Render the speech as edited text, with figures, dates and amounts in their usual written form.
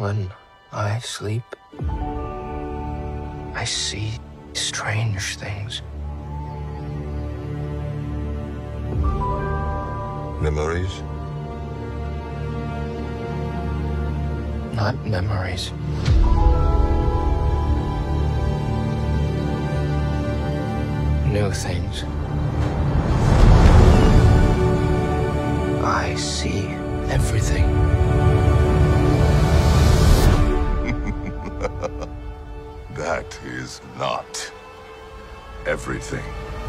When I sleep, I see strange things. Memories? Not memories. New things. I see everything. That is not everything.